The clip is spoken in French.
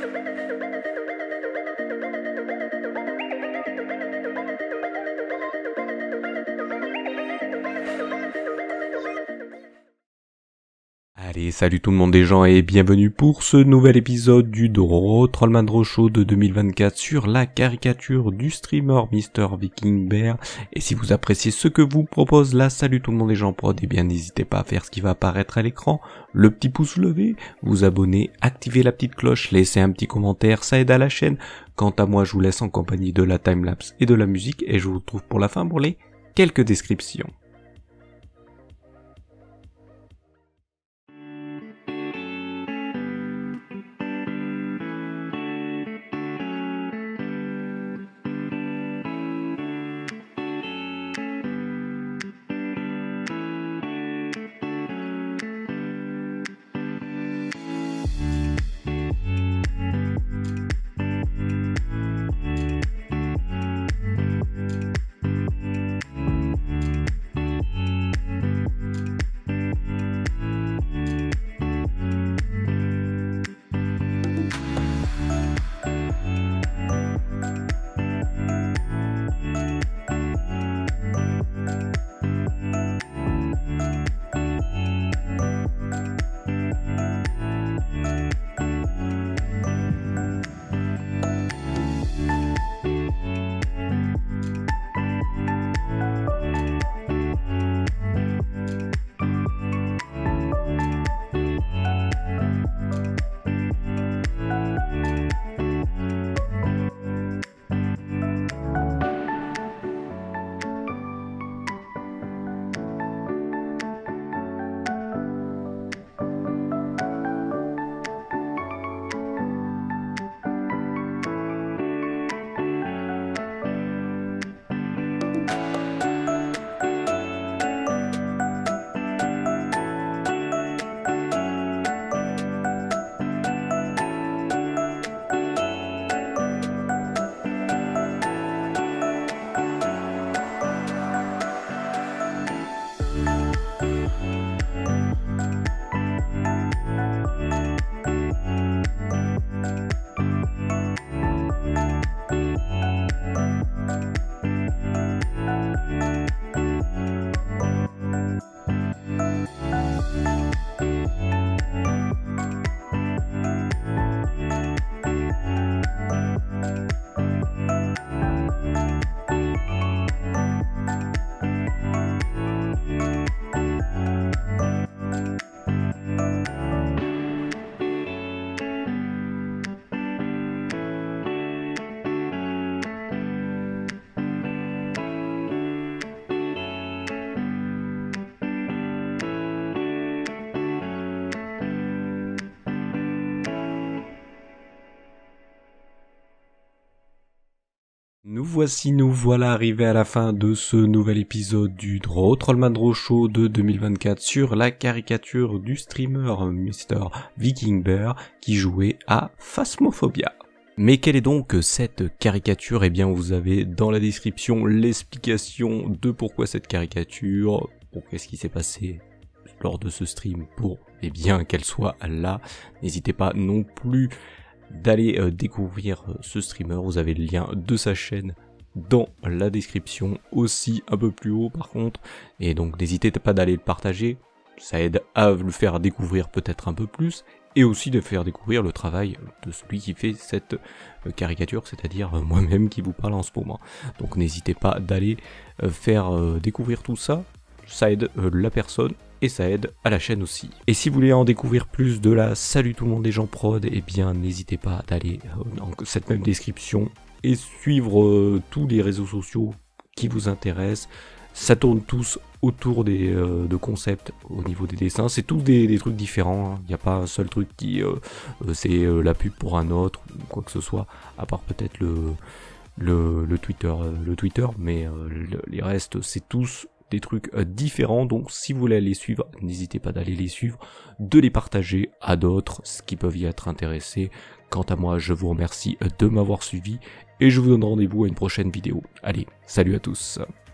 Allez, salut tout le monde les gens et bienvenue pour ce nouvel épisode du Draw Trollman Draw Show de 2024 sur la caricature du streamer Mr Viking Bear. Et si vous appréciez ce que vous propose la Salut tout le monde les gens prod, eh bien n'hésitez pas à faire ce qui va apparaître à l'écran, le petit pouce levé, vous abonner, activer la petite cloche, laisser un petit commentaire, ça aide à la chaîne. Quant à moi, je vous laisse en compagnie de la timelapse et de la musique et je vous retrouve pour la fin pour les quelques descriptions. Nous voilà arrivés à la fin de ce nouvel épisode du Draw Trollman Draw Show de 2024 sur la caricature du streamer Mr Viking Bear qui jouait à Phasmophobia. Mais quelle est donc cette caricature? Eh bien vous avez dans la description l'explication de pourquoi cette caricature, qu'est-ce qui s'est passé lors de ce stream pour qu'elle soit là. N'hésitez pas non plus d'aller découvrir ce streamer, vous avez le lien de sa chaîne dans la description, aussi un peu plus haut par contre, et donc n'hésitez pas d'aller le partager, ça aide à le faire découvrir peut-être un peu plus, et aussi de faire découvrir le travail de celui qui fait cette caricature, c'est-à-dire moi-même qui vous parle en ce moment. Donc n'hésitez pas d'aller faire découvrir tout ça, ça aide la personne, et ça aide à la chaîne aussi. Et si vous voulez en découvrir plus de la Salut tout le monde les gens prod, eh bien n'hésitez pas d'aller dans cette même description et suivre tous les réseaux sociaux qui vous intéressent. Ça tourne tous autour de concepts au niveau des dessins, c'est tous des trucs différents, hein. Il n'y a pas un seul truc qui c'est la pub pour un autre ou quoi que ce soit, à part peut-être le Twitter, mais les restes c'est tous des trucs différents. Donc si vous voulez les suivre, n'hésitez pas d'aller les suivre, de les partager à d'autres qui peuvent y être intéressés. Quant à moi, je vous remercie de m'avoir suivi et je vous donne rendez-vous à une prochaine vidéo. Allez, salut à tous.